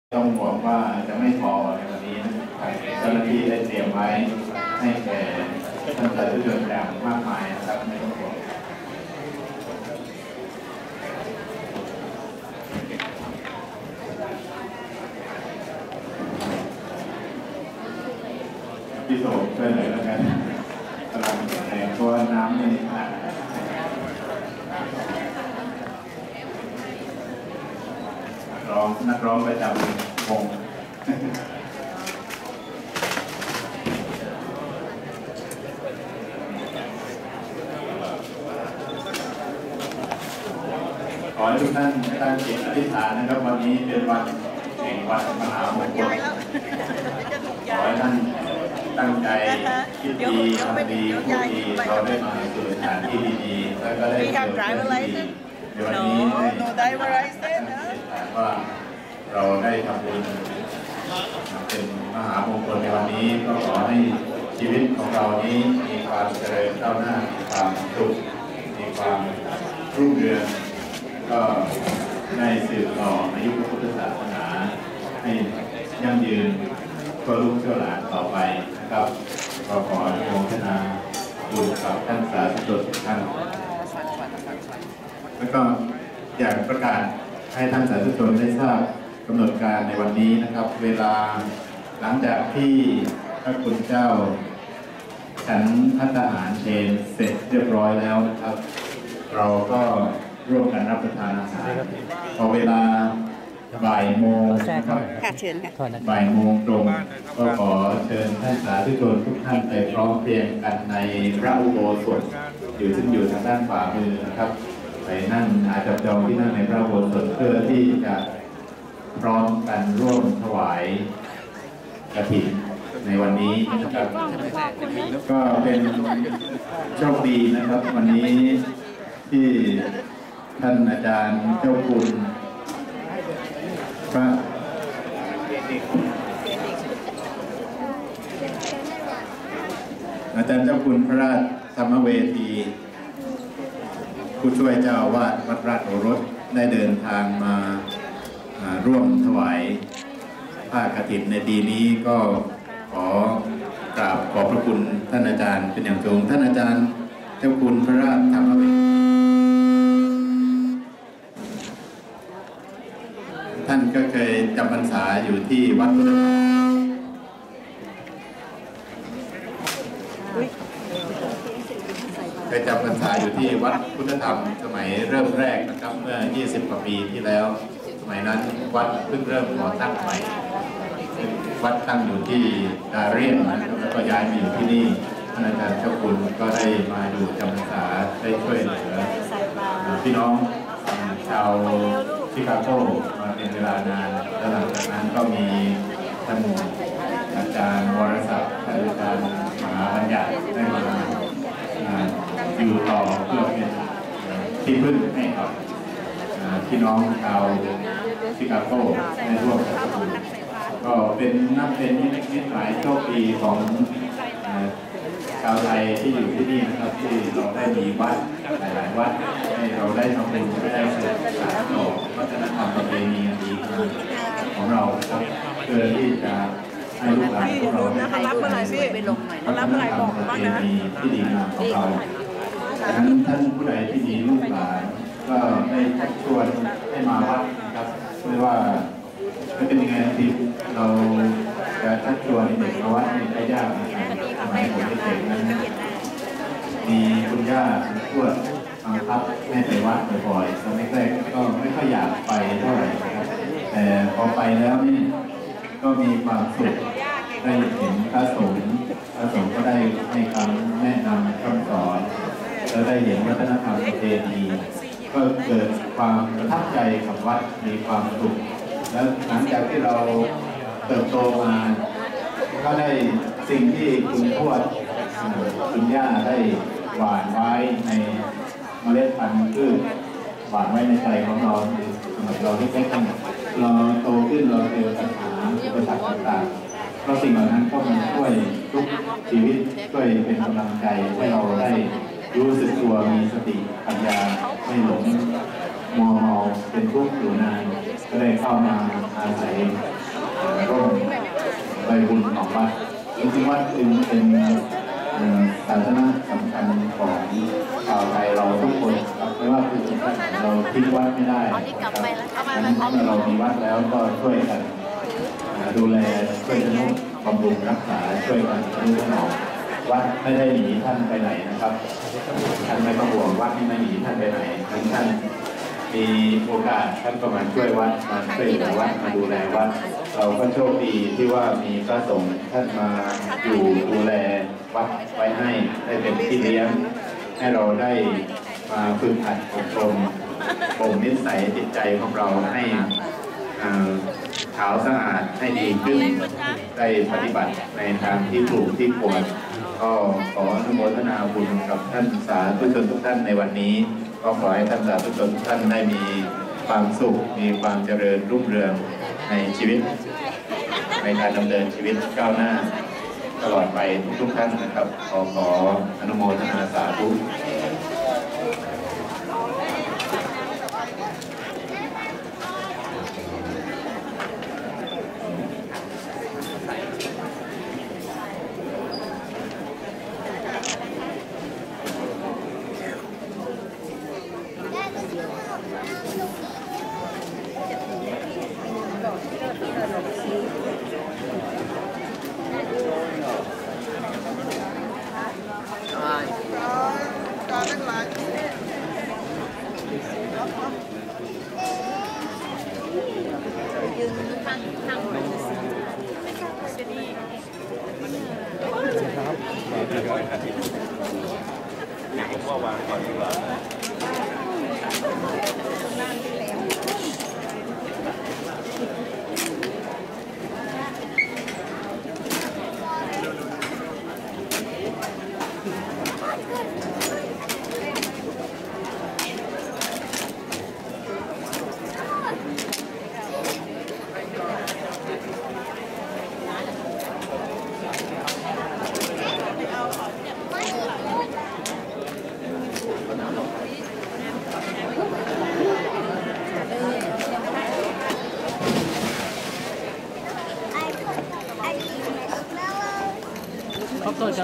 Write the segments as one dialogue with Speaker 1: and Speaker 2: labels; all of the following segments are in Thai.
Speaker 1: ต้องห่วงว่าจะไม่พอในวันนี้เจ้าหน้าที่ได้เตรียมไว้ให้แก่ท่านสาธุชนอย่างมากมายนะครับไม่ต้องห่วงพี่โสมช่วยหน่อยแล้วกันกำลังแรงเพราะว่าน้ำไม่ขาดนักร้องประจำวงขอให้ทุกท่านตั้งจิตอธิษฐานนะครับวันนี้เป็นวันแห่งวันมหามงคลขอให้ท่านตั้งใจคิดดีทำดีพูดดีเราได้มาสู่สถานที่ดีๆแล้วก็ได้เจอเพื่อนดีในวันนี้ได้ว่าเราได้ทำบุญเป็นมหามงคลในวันนี้ก็ขอให้ชีวิตของเรานี้มีความเจริญก้าวหน้ามีความสุขมีความรุ่งเรืองก็ได้สืบต่ออายุพระพุทธศาสนาให้ยั่งยืนชั่วลูกชั่วหลานต่อไปนะครับก็ขออนุโมทนาบุญกับท่านสาธุชนทุกท่านแล้วก็อยากประกาศให้ท่านสาธุชนได้ทราบกำหนดการในวันนี้นะครับเวลาหลังจากที่พระคุณเจ้าฉันภัตตาหารเพลเสร็จเรียบร้อยแล้วนะครับเราก็ร่วมกันรับประทานอาหารพอเวลาบ่ายโมงนะครับบ่ายโมงตรงก็ขอเชิญท่านสาธุชนทุกท่านไปพร้อมเพรียงกันในพระอุโบสถซึ่งอยู่ทางด้านขวามือนะครับไปนั่งจับจองที่นั่งในพระอุโบสถเพื่อที่จะพร้อมกันร่วมถวายกฐินในวันนี้นะครับก็เป็นโชคดีนะครับวันนี้ที่ท่านอาจารย์เจ้าคุณพระอาจารย์เจ้าคุณพระราชธรรมเวทีผู้ช่วยเจ้าอาวาสวัดราชโอรสได้เดินทางมาร่วมถวายผ้ากฐินในปีนี้ก็ขอกราบขอบพระคุณท่านอาจารย์เป็นอย่างสูงท่านอาจารย์เจ้าคุณพระราชธรรมเวทีท่านก็เคยจำพรรษาอยู่ที่วัดพุทธธรรมเคยจำพรรษาอยู่ที่วัดพุทธธรรมสมัยเริ่มแรกนะครับเมื่อ20 กว่าปีที่แล้วสมัยนั้นวัดเพิ่งเริ่มก่อตั้งใหม่วัดตั้งอยู่ที่ดาเรียนนะครับแล้วก็ย้ายมาอยู่ที่นี่ท่านอาจารย์เจ้าคุณก็ได้มาอยู่จำพรรษาได้ช่วยเหลือพี่น้องชาวชิคาโกมาเป็นเวลานานแล้วหลังจากนั้นก็มีท่านอาจารย์วรศักดิ์ท่านอาจารย์มหาบัญญัติได้มาอยู่ต่อเพื่อเป็นที่พึ่งให้กับพี่น้องชาวชิคาโกได้ร่วมกันก็เป็นนับเป็นนิดหลายโชคดีของชาวไทยที่อยู่ที่นี่นะครับที่เราได้มีวัดหลายๆวัดให้เราได้ทำบุญได้สืบสานต่อวัฒนธรรมประเพณีอันดีของเราครับเพื่อที่จะให้ลูกหลานของเราได้รับเมื่อไหร่พี่รับเมื่อไหร่บอกบ้างนะที่ดีงามของเราดังนั้นท่านผู้ใดที่มีลูกหลานก็ได้ชักชวนให้มาวัดนะครับไม่ว่าจะเป็นยังไงทีเราจะชักชวนเด็กมาวัดในยากนะครับสมัยผมเด็กๆนั้นมีคุณย่าคุณทวดบังคับให้ไปวัดบ่อยๆตอนแรกๆก็ไม่ค่อยอยากไปเท่าไหร่นะครับแต่พอไปแล้วนี่ก็มีความสุขได้เห็นพระสงฆ์ก็ได้ให้คำแนะนำคำสอนแล้วได้เห็นวัฒนธรรมประเพณีก็เกิดความประทับใจกับวัดมีความสุขแล้วหลังจากที่เราเติบโตมาก็ได้สิ่งที่คุณทวดคุณย่าได้หว่านไว้ในเมล็ดพันธุ์พืชหว่านไว้ในใจของเราสำหรับเราที่แค่เราโตขึ้นเราเจอปัญหาอุปสรรคต่างๆเพราะสิ่งเหล่านั้นก็มันช่วยทุกชีวิตช่วยเป็นกำลังใจให้เราได้รู้สึกตัวมีสติปัญญาไม่หลงมัวเมาเป็นทุกข์อยู่นานก็เลยเข้ามาอาศัยบุญของวัดจริงๆวัดเป็นศาสนาสำคัญของชาวไทยเราทุกคนไม่ว่าคือเราทิ้งวัดไม่ได้เมื่อเรามีวัดแล้วก็ช่วยกันดูแลช่วยกันบำรุงรักษาช่วยกันดูแลวัดไม่ได้หนีท่านไปไหนนะครับท่านไม่ต้องห่วงวัดที่ไม่หนีท่านไปไหนท่านมีโอกาสท่านก็มาช่วยวัดมาช่วยเหลือวัดมาดูแลวัดเราก็โชคดีที่ว่ามีพระสงฆ์ท่านมาอยู่ดูแลวัดไว้ให้ได้เป็นพี่เลี้ยงให้เราได้มาฝึกหัดอบรมบ่มนิสัยจิตใจของเราให้ขาวสะอาดให้ดีขึ้นได้ปฏิบัติในทางที่ถูกที่ควรก็ขออนุโมทนาบุญกับท่านสาธุชนทุกท่านในวันนี้ก็ขอให้ท่านสาธุชนทุกท่านได้มีความสุขมีความเจริญรุ่งเรืองในชีวิตในการดำเนินชีวิตก้าวหน้าตลอดไปทุกท่านนะครับขออนุโมทนาสาธุ
Speaker 2: ขอบคุณครับ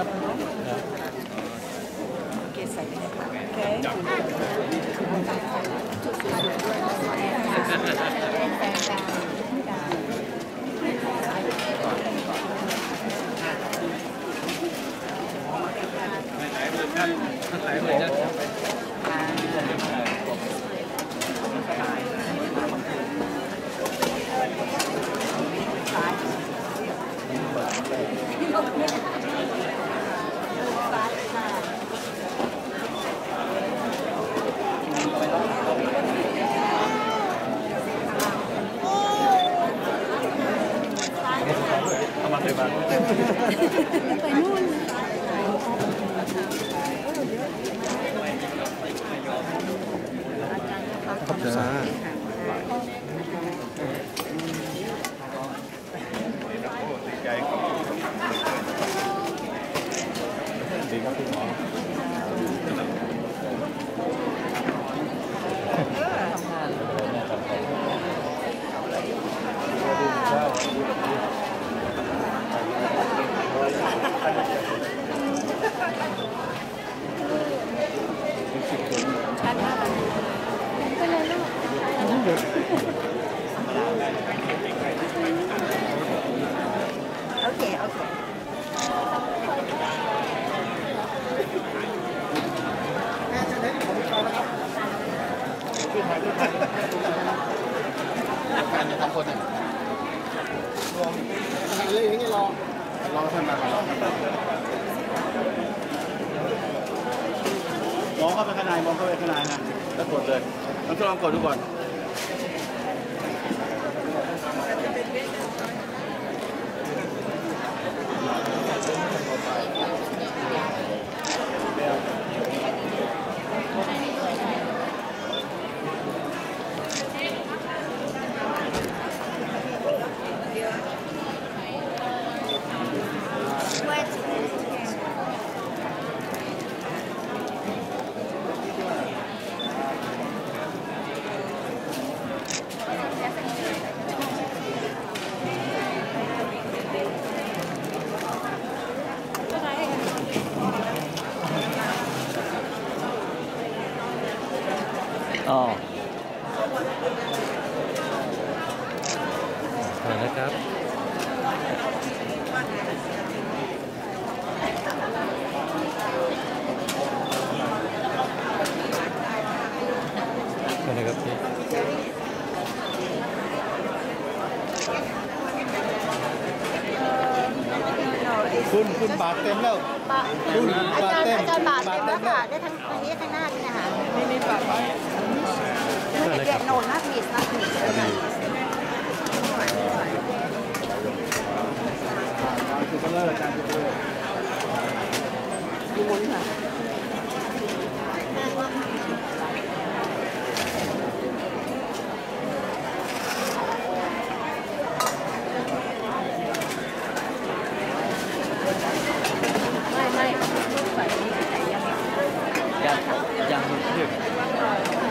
Speaker 2: ไปนู่นขอบคุณค่ะดีครับคุณหมอ
Speaker 3: โอเคทำคนหนึ่งรวมเลยอย่างนี้รอท่านมาก่อนมองเข้าไปข้างในมองเข้าไปข้างในนะแล้วกดเลยต้องลองกดดูก่อน
Speaker 2: มาแล้วครับมาเลยครับพี่
Speaker 3: คุณบาทเต็มแล้ว
Speaker 4: อาจารย์บาทเต็มแล้วค่ะได้ทั้งอันนี้ข้างหน้านี่นะคะนี่บาทไว้เด็กโนนนักมีนักมี
Speaker 3: คือเลิศการคือเลิศดูบนค่ะ
Speaker 2: ยังเรียก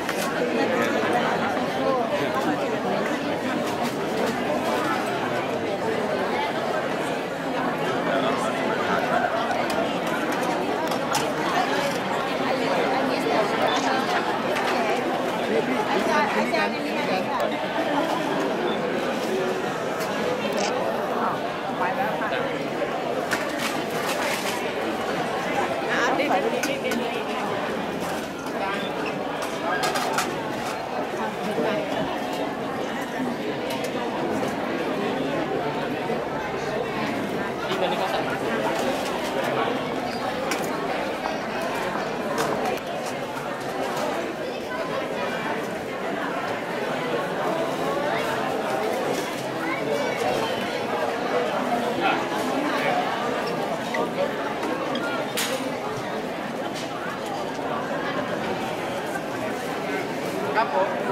Speaker 4: อาจารย์ยังมีอะไรค่ะไปแล้วค่ะ
Speaker 3: ครับผม